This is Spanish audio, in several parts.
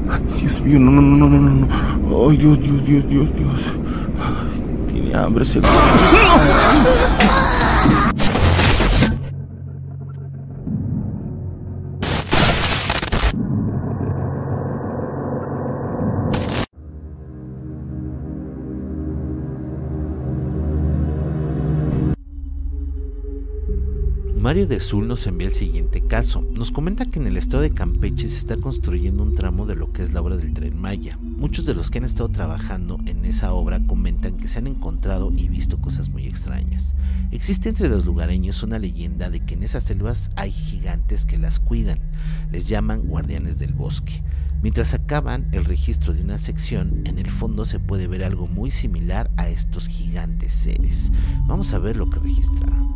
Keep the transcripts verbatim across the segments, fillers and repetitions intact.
Dios mío, no, no, no, no, no, no. Ay, Dios, Dios, Dios, Dios, Dios. Tiene hambre, se... Mario de Sul nos envía el siguiente caso. Nos comenta que en el estado de Campeche se está construyendo un tramo de lo que es la obra del Tren Maya. Muchos de los que han estado trabajando en esa obra comentan que se han encontrado y visto cosas muy extrañas. Existe entre los lugareños una leyenda de que en esas selvas hay gigantes que las cuidan. Les llaman guardianes del bosque. Mientras acaban el registro de una sección, en el fondo se puede ver algo muy similar a estos gigantes seres. Vamos a ver lo que registraron.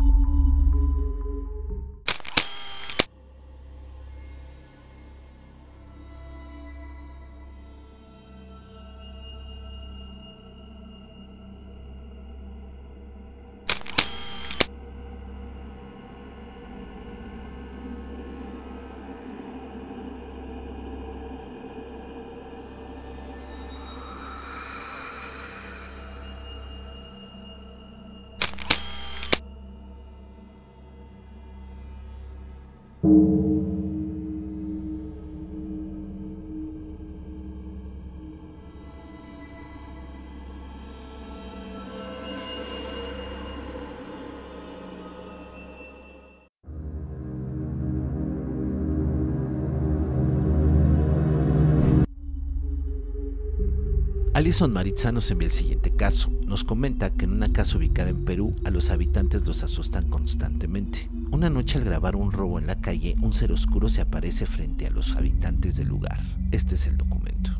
Alison Maritza nos envía el siguiente caso. Nos comenta que en una casa ubicada en Perú a los habitantes los asustan constantemente. Una noche al grabar un robo en la calle, un ser oscuro se aparece frente a los habitantes del lugar. Este es el documento.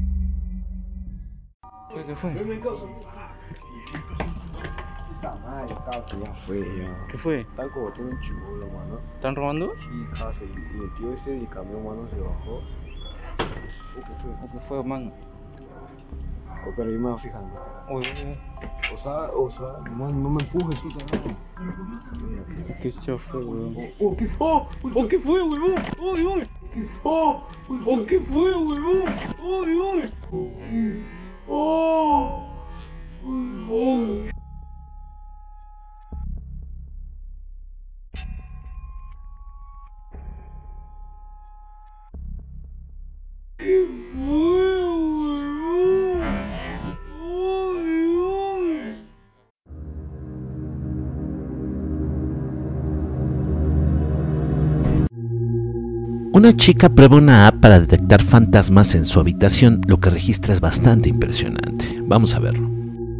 ¿Qué fue? ¿Qué fue? Están como todo un chibolo, mano. ¿Están robando? Sí, casa, y, y el tío ese del camión, mano, se bajó. ¿O qué fue? ¿O qué fue, man? Oh, pero yo me voy fijando. Uy, uy, uy. O sea, o sea, no, no me empujes, tú también. ¿Qué fue, weón? Oh, ¿qué fue? ¿O qué fue, weón? Uy, uy. ¿Qué fue? ¿O qué fue, weón? Uy, uy. Oh, Oh. ¿qué fue, weón? Uy, uy. Una chica prueba una app para detectar fantasmas en su habitación. Lo que registra es bastante impresionante. Vamos a verlo.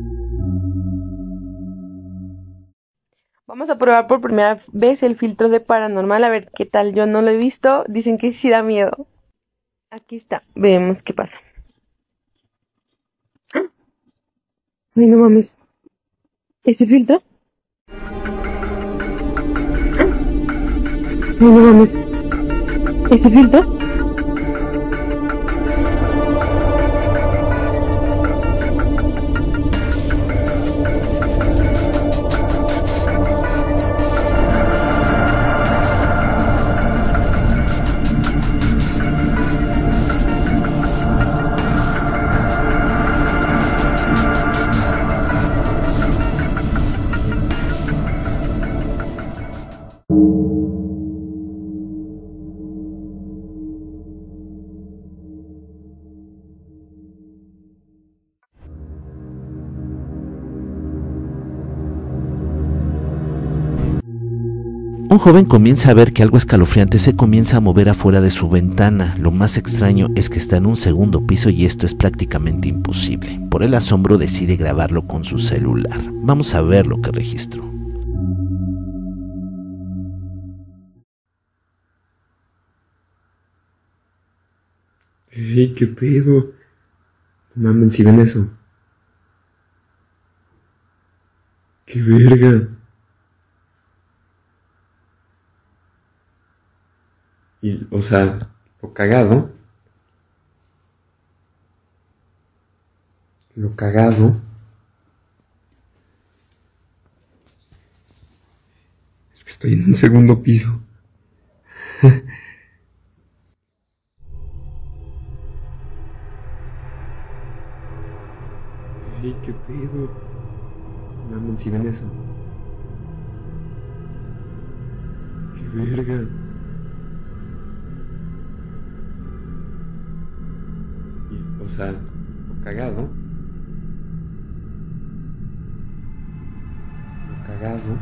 Vamos a probar por primera vez el filtro de paranormal, a ver qué tal. Yo no lo he visto, dicen que sí da miedo. Aquí está, vemos qué pasa. ¡Ah! Ay, no mames. ¿Ese filtro? ¡Ah! Ay, no mames. ¿Ese filtro? Un joven comienza a ver que algo escalofriante se comienza a mover afuera de su ventana. Lo más extraño es que está en un segundo piso y esto es prácticamente imposible. Por el asombro decide grabarlo con su celular. Vamos a ver lo que registró. Ey, qué pedo. No mames, si ven eso. Qué verga. Y, o sea, lo cagado. Lo cagado. Es que estoy en un segundo piso. Ey, qué pedo. Mamen, si ven eso. Qué verga. Y, o sea, lo cagado. Lo cagado.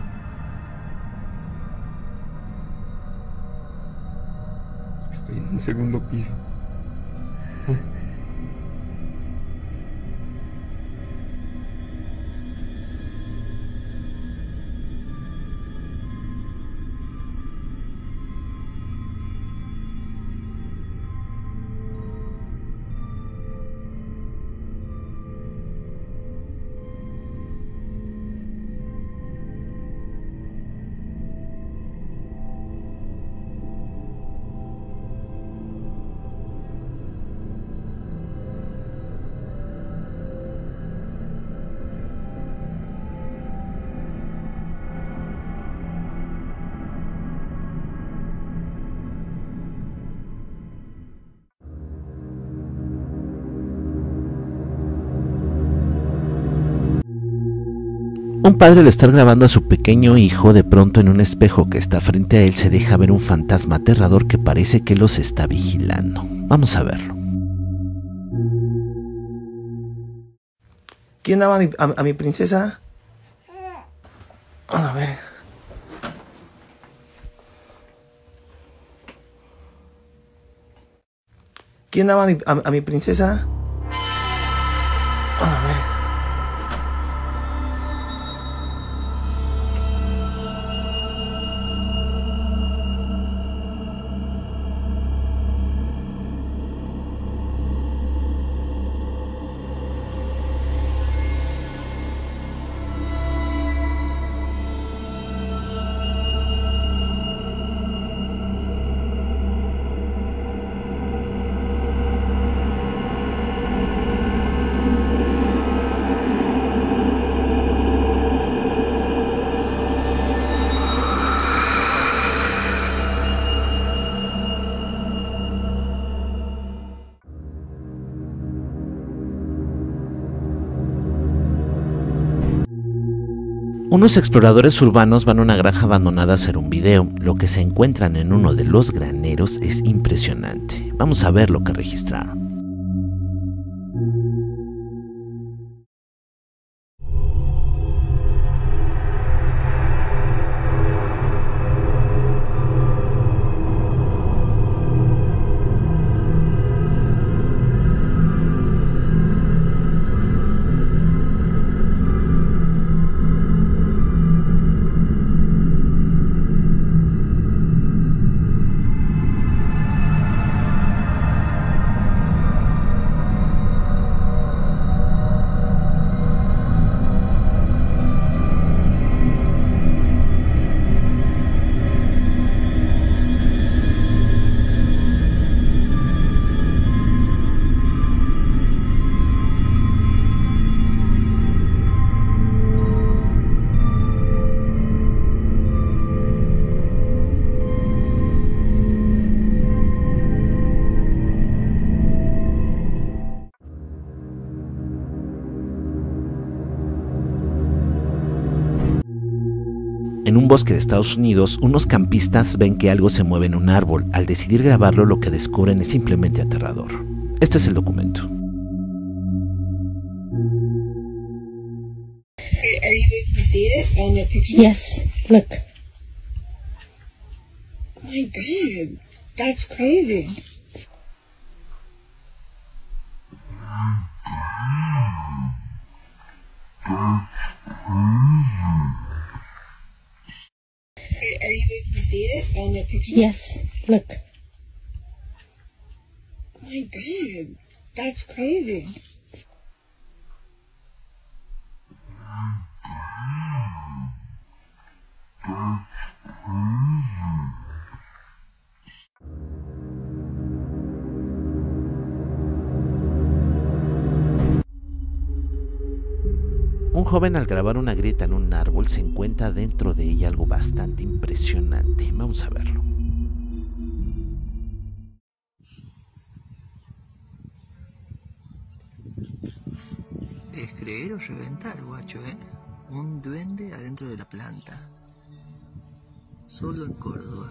Es que estoy en un segundo piso. Un padre al estar grabando a su pequeño hijo, de pronto en un espejo que está frente a él se deja ver un fantasma aterrador que parece que los está vigilando. Vamos a verlo. ¿Quién ama a mi, a, a mi princesa? A ver. ¿Quién ama a mi, a, a mi princesa? A ver. Unos exploradores urbanos van a una granja abandonada a hacer un video. Lo que se encuentran en uno de los graneros es impresionante. Vamos a ver lo que registraron. En un bosque de Estados Unidos, unos campistas ven que algo se mueve en un árbol. Al decidir grabarlo, lo que descubren es simplemente aterrador. Este es el documento. Are you able to see it on the picture? Yes, look. Oh my god, that's crazy. Are you able to see it on the picture? Yes, look. Oh my god, that's crazy. Un joven al grabar una grieta en un árbol se encuentra dentro de ella algo bastante impresionante. Vamos a verlo. creer o reventar, guacho, ¿eh? Un duende adentro de la planta. Solo en Córdoba.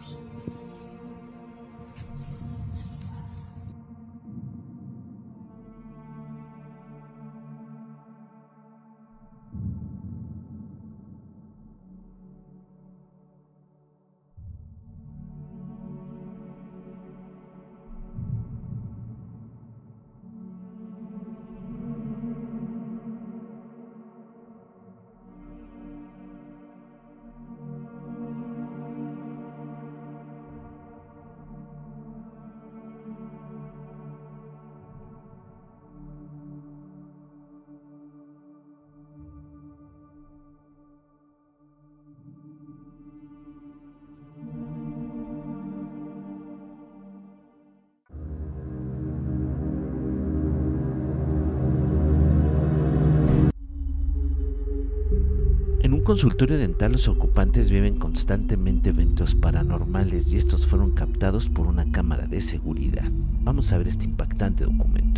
En un consultorio dental los ocupantes viven constantemente eventos paranormales y estos fueron captados por una cámara de seguridad. Vamos a ver este impactante documento.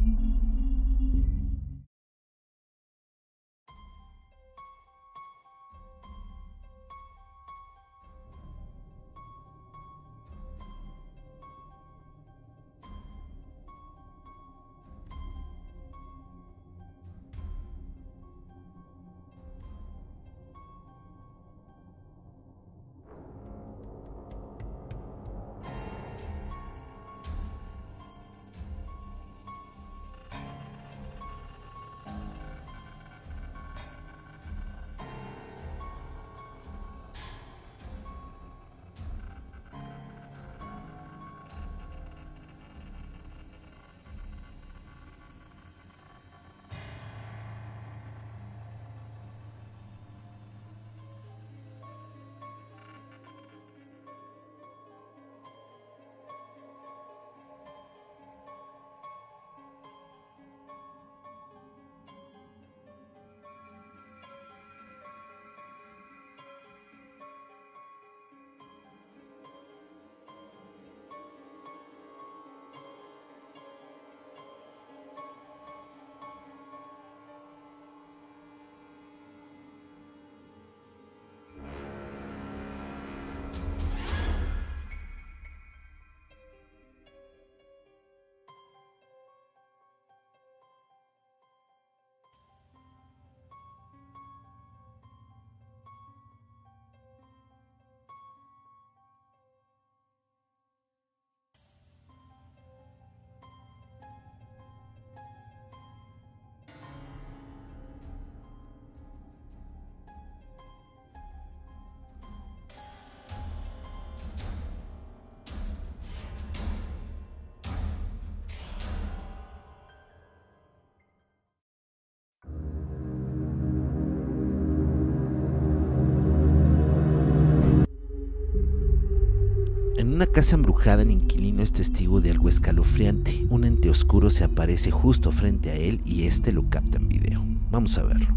En una casa embrujada, el inquilino es testigo de algo escalofriante. Un ente oscuro se aparece justo frente a él y este lo capta en video. Vamos a verlo.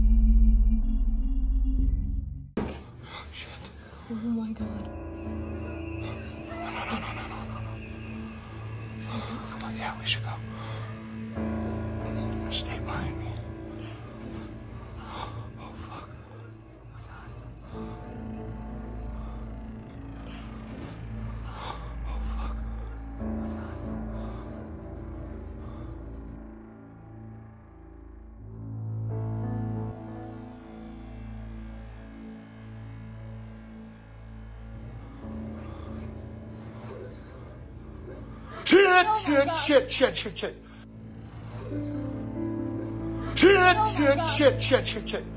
Oh my god. Come on, yeah, we should go. Stay behind me. Oh, fuck. Oh, fuck. Shit, shit, shit, shit, shit, shit. Shit, shit, shit, shit, shit, shit.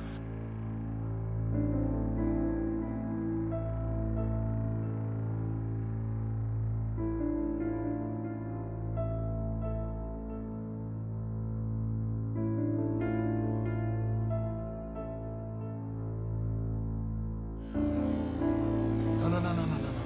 No, no, no, no, no, no, no.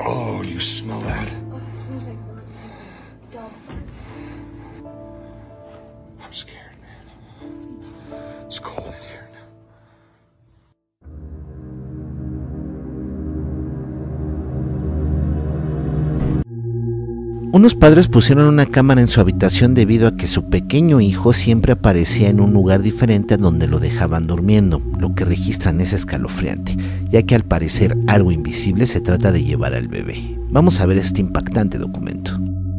Oh, you smell that? Oh, it smells like burnt eggs and dog farts. I'm scared, man. It's cold in here now. Unos padres pusieron una cámara en su habitación debido a que su pequeño hijo siempre aparecía en un lugar diferente a donde lo dejaban durmiendo. Lo que registran es escalofriante, ya que al parecer algo invisible se trata de llevar al bebé. Vamos a ver este impactante documento.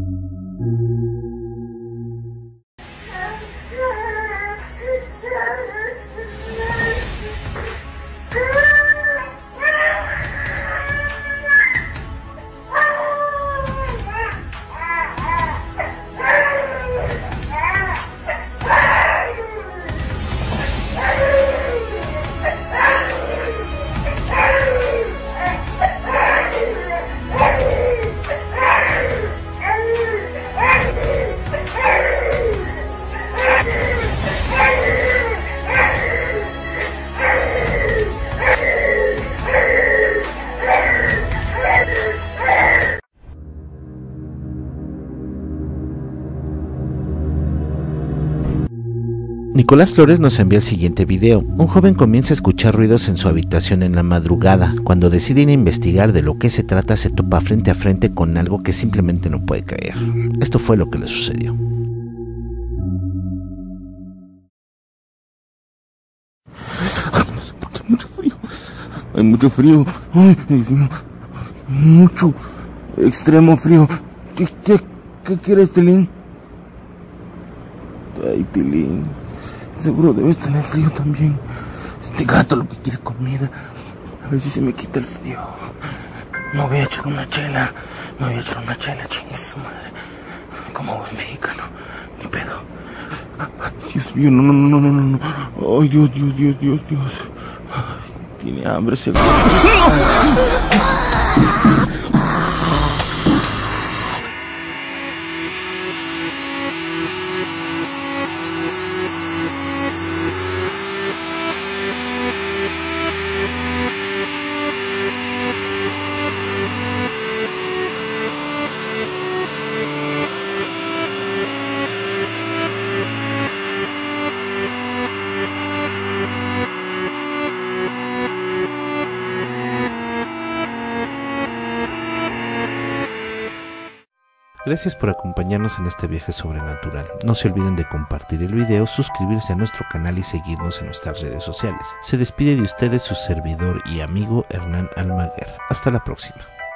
Nicolás Flores nos envía el siguiente video. Un joven comienza a escuchar ruidos en su habitación en la madrugada. Cuando decide ir a investigar de lo que se trata, se topa frente a frente con algo que simplemente no puede creer. Esto fue lo que le sucedió. Hay mucho frío. Hay mucho frío. Ay, Dios mío. Mucho. Extremo frío. ¿Qué, qué, qué quieres, Tilín? Ay, Tilín. Seguro debes tener frío también. Este gato lo que quiere comida. A ver si se me quita el frío. Me voy a echar una chela. Me voy a echar una chela, chingue su madre. Como buen mexicano. Ni pedo. Dios mío, no, no, no, no, no, no. Ay, Dios, Dios, Dios, Dios, Dios. Ay, tiene hambre seguro. Gracias por acompañarnos en este viaje sobrenatural. No se olviden de compartir el video, suscribirse a nuestro canal y seguirnos en nuestras redes sociales. Se despide de ustedes su servidor y amigo Hernán Almaguer. Hasta la próxima.